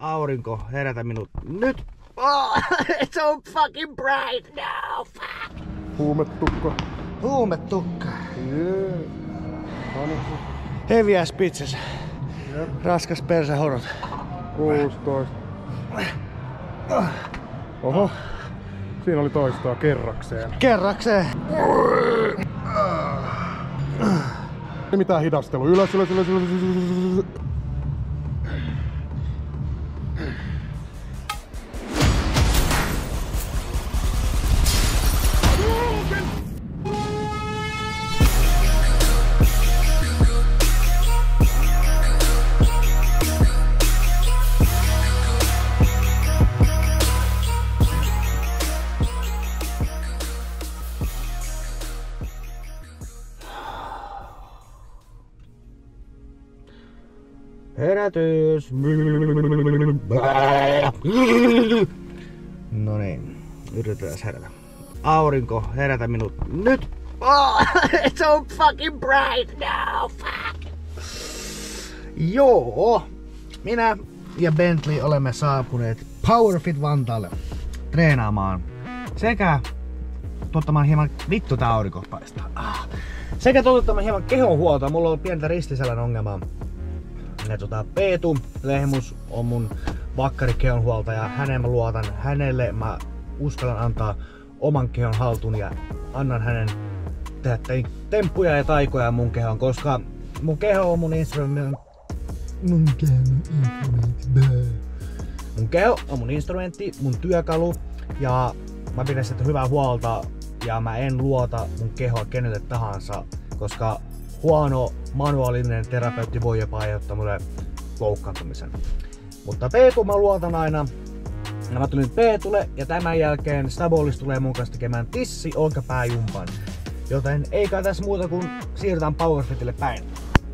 Aurinko, herätä minut nyt! Oh, it's so fucking bright now! Fuck! Huumetukka. Huumetukka. Yeah. Heavy ass pizzas. Jep. Raskas persehorot. 16. Oho. Siinä oli toistoa kerrakseen. Kerrakseen. Ei mitään hidastelua. Ylös. Herätys! No niin, yritetään herätä. Aurinko, herätä minut nyt! Oh, it's so fucking bright now! Fuck! Joo, minä ja Bentley olemme saapuneet Powerfit Vantaalle treenaamaan sekä tuottamaan hieman vittu tää aurinko paistaa. Sekä toteuttamaan hieman kehonhuoltoa. Mulla on pientä ristiselän ongelmaa. Peetu Lehmus on mun vakkarikehonhuoltaja. Häneen mä luotan. Hänelle mä uskallan antaa oman kehon haltuun ja annan hänen tehdä temppuja ja taikoja mun kehoon, koska mun keho on mun instrumentti. Mun keho on mun instrumentti, mun työkalu ja mä pidän sitä hyvää huolta ja mä en luota mun kehoa kenelle tahansa, koska huono manuaalinen terapeutti voi jopa aiheuttaa mulle loukkaantumisen. Mutta Peetu mä luotan aina. Ja mä tulin Peetulle ja tämän jälkeen Stabolis tulee mun kanssa tekemään tissi olkapääjumpan. Joten ei kai tässä muuta kuin siirrytään Powerfitille päin.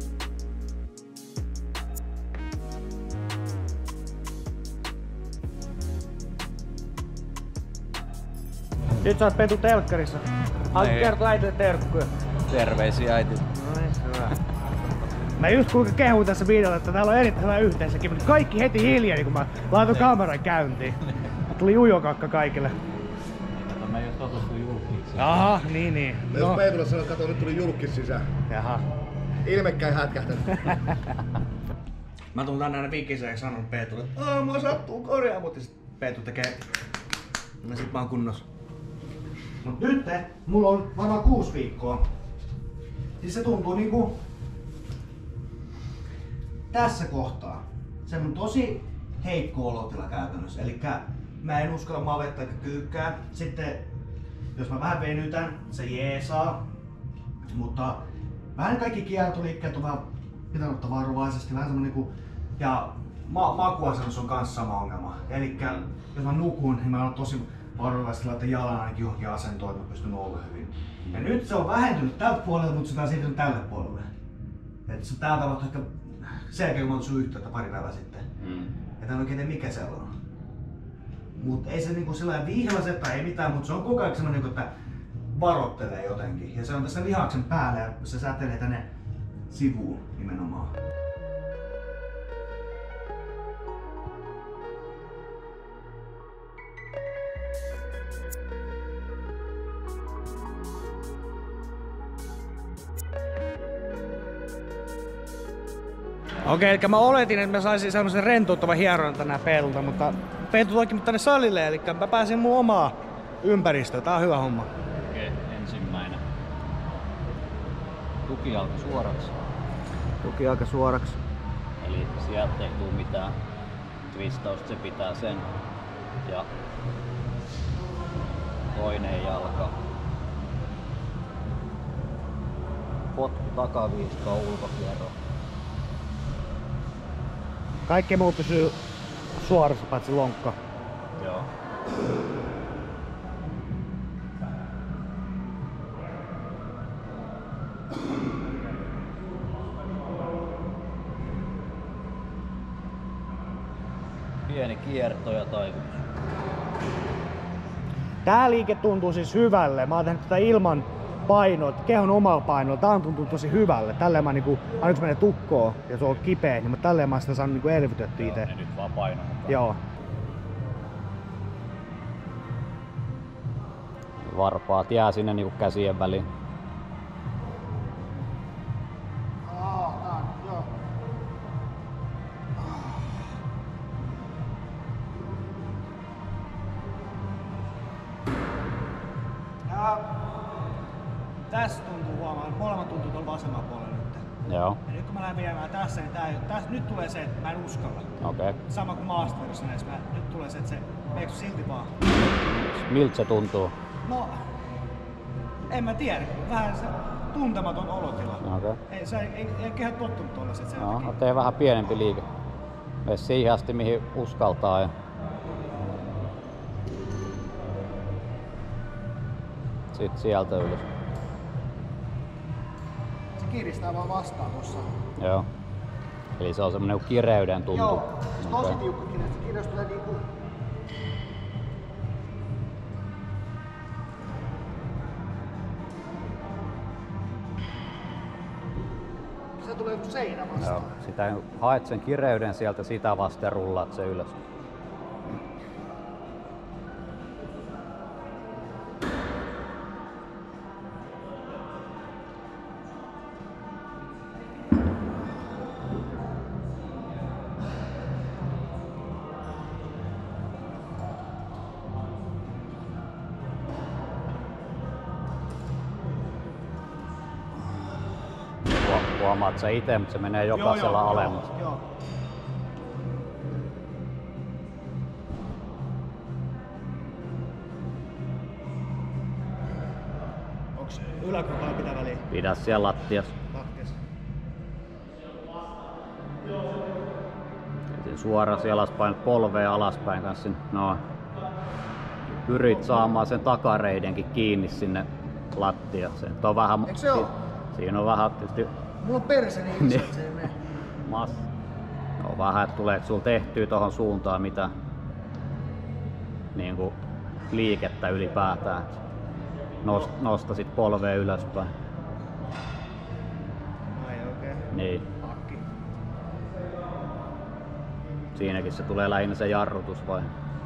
Nyt sä oot Peetu telkkarissa. Haluatko kertoa äitille terkkuja? Terveisiä äiti. No niin, hyvä. Mä just kuinka kehuin tässä videolla, että täällä on erittäin hyvä yhteensäkin, mutta kaikki heti hiljaa, niin kun mä laitoin kameran käyntiin. Tuli ujokakka kaikille. Mä just totustuin julkiksi. Aha, niin. No. Jos Peetulle sanoo, että kato, nyt tuli julkis sisään. Jaha. Ilmekkäin hätkähtänyt. Mä tuun tänne aina vikiseen ja sanon Peetulle, että mua sattuu korjaa, mutta sit Peetu tekee. No sit mä oon kunnossa. Mut nyt mulla on varmaan 6 viikkoa. Siis se tuntuu niinku tässä kohtaa. Se on tosi heikko olotila käytännössä. Elikkä mä en uskalla mavetta eikä kyykkää. Sitten jos mä vähän venytän, se jeesaa. Mutta vähän kaikki kiertoliikkeet on vähän pitänyt ottaa varovaisesti. Vähän semmonen niinku, ja makuasennus on kans sama ongelma. Elikkä jos mä nukun, niin mä oon tosi varovaisesti laittaa jalan ainakin johonkin asentoon, että mä pystyn olla hyvin. Ja nyt se on vähentynyt tältä puolelta, mutta se on siirtynyt tälle puolelle. Et se tää tapahtui ehkä sen jälkeen, kun mä oon sun yhteyttä pari päivää sitten. Et en oikein tiedä mikä se on. Mut ei se niinku sillä vihlase tai ei mitään, mutta se on koko ajan semmonen, että varottelee jotenkin. Ja se on tässä lihaksen päällä ja se säteilee tänne sivuun nimenomaan. Okei, eli mä oletin, että mä saisin semmosen rentouttavan hieronnan tänään Peetulta, mutta Peetu toikin mut tänne salille, eli mä pääsin mun omaa ympäristöön. Tää on hyvä homma. Okei, ensimmäinen. Tukijalka suoraksi. Tukijalka suoraksi. Eli sieltä ei tuu mitään twistausta, se pitää sen. Ja toinen jalka. Potku takaviistoa ulkokierro. Kaikki muu pysyy suorassa, paitsi lonkka. Joo. Pieni kierto ja taivutus. Tää liike tuntuu siis hyvälle. Mä oon tehnyt tätä ilman paino, kehon omalla painolla. Tää on tuntunut tosi hyvälle. Tälleen mä niinku, aina kun se menee tukkoon ja se on kipeä, niin mä tälleen mä sitä saan niinku elvytettyä itse. Joo, nyt vaan paino mukaan. Joo. Varpaat jää sinne niinku käsien väliin. Tässä tuntuu huomaan, molemmat tuntuu tuolla vasemmalla puolella nyt. Joo. Ja nyt kun mä lähden viemään tässä, niin nyt tulee se, että mä en uskalla. Okei. Sama kuin maastovedossa näissä, nyt tulee se, että se meikö silti vaan. Miltä se tuntuu? No, en mä tiedä. Vähän se tuntematon olotila. Okei. Ei kehä tottunut tollaset sen takia. Tee vähän pienempi liike. Mene siihen asti mihin uskaltaa. Ja... Sitten sieltä ylös. Se kiristää vaan vastaan tossa. Joo. Eli se on semmonen kireyden tuntu. Joo, se on tosi tiukka kireys. Se kireys tulee niinku... Se tulee joku seinä vastaan. Joo. Sitä haet sen kireyden sieltä, sitä vasten rullaat se ylös. Huomaat sä ite, mutta se menee jokaisella alemmas. Joo. Onks yläkropalla pitää väliin? Pidä siellä lattiassa. Lattiassa. Suorasi alaspäin, polvea alaspäin kanssa. No. Pyrit saamaan sen takareidenkin kiinni sinne lattiaseen. On vähän, eikö se oo? Siinä on vähän tietysti... Mulla on perse niin iso, että se ei mene. No vähän, että tuleeko sulla tehtyä tohon suuntaan mitä niinku liikettä ylipäätään. Nostasit polvea ylöspäin. Ai okei. Niin. Akki. Siinäkin se tulee lähinnä se jarrutus vai?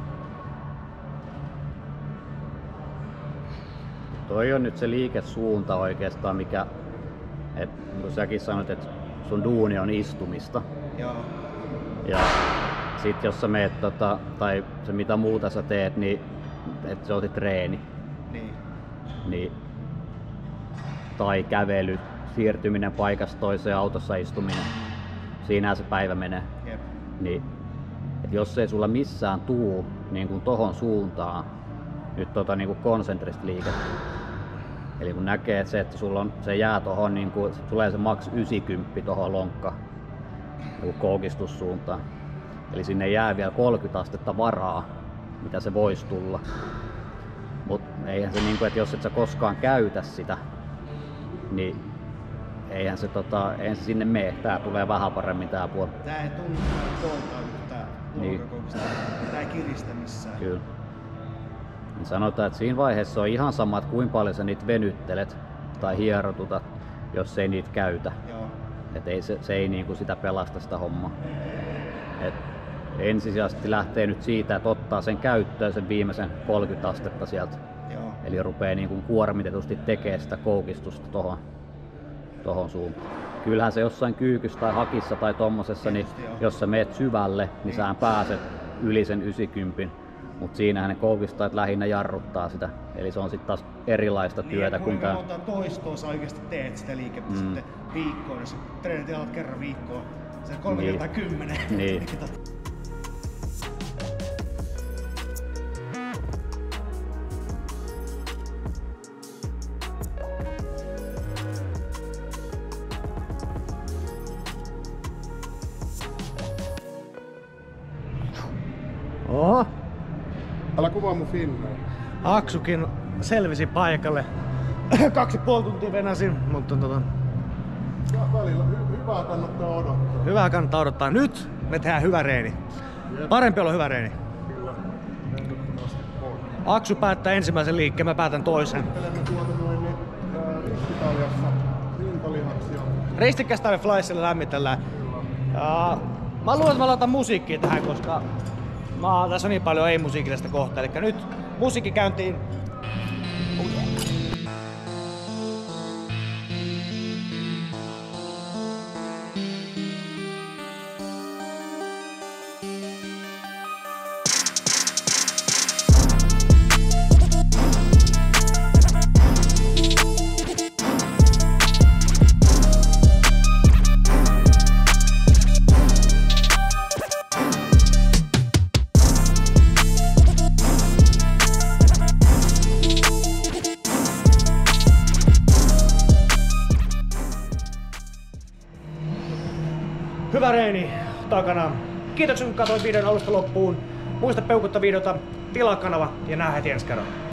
Toi on nyt se liikesuunta oikeastaan, mikä, niin kuin säkin sanoit, että sun duuni on istumista. Joo. Ja sit jos sä meet, tai se mitä muuta sä teet, niin että se on se treeni. Niin. Tai kävely, siirtyminen paikasta toiseen, autossa istuminen. Siinähän se päivä menee. Jep. Niin, et jos ei sulla missään tuu niin kuin tohon suuntaan nyt niin kuin konsentrista liikettä. Eli kun näkee, että sulla on, se jää tohon, niin kuin, tulee se maks 90 tohon lonkka niin koukistussuuntaan. Eli sinne jää vielä 30 astetta varaa, mitä se voisi tulla. Mutta eihän se, niin kuin, että jos et sä koskaan käytä sitä, niin eihän se sinne mene. Tää tulee vähän paremmin tää puoli. Tää ei tunnu tuolta yhtään lonkkakoukista. Tää ei kiristä missään. Kyllä. Niin sanotaan, että siinä vaiheessa on ihan sama, että kuinka paljon sä niitä venyttelet tai hierotutat, jos ei niitä käytä. Joo. Et ei, se ei niinku sitä pelasta sitä hommaa. Et ensisijaisesti lähtee nyt siitä, että ottaa sen käyttöön sen viimeisen 30 astetta sieltä. Joo. Eli rupeaa niinku kuormitetusti tekemään sitä koukistusta tohon suuntaan. Kyllähän se jossain kyykyssä tai hakissa tai tommosessa, niin jos sä meet syvälle, niin sä pääset yli sen 90. Mutta siinähän ne koukistajat lähinnä jarruttaa sitä. Eli se on sitten taas erilaista työtä. Niin, kuinka monta toistoa sä oikeesti teet sitä liikettä sitten viikkoon, jos treenit jalat kerran viikkoon. Se 3 kertaa 10. Niin. Oho. Älä kuvaa mun filmejä. Aksukin selvisi paikalle. 2,5 tuntia venäsin, mutta Ja välillä hyvää kannattaa odottaa. hyvää kannattaa odottaa. Nyt me tehdään hyvä reeni. Parempi olla hyvä reeni. Kyllä. Ehdottomasti on. Aksu päättää ensimmäisen liikkeen, mä päätän toisen. Ajattelemme tuota noin Ristikkästä Flyssilla lämmitellään. Mä luulen, että mä laitan musiikkia tähän, koska tässä on niin paljon ei-musiikillista kohtaa. Eli nyt musiikki käyntiin. Hyvä reeni takana. Kiitoksia kun katsoit videon alusta loppuun. Muista peukuttaa videota, tilaa kanava ja nähdään heti ensi kerralla.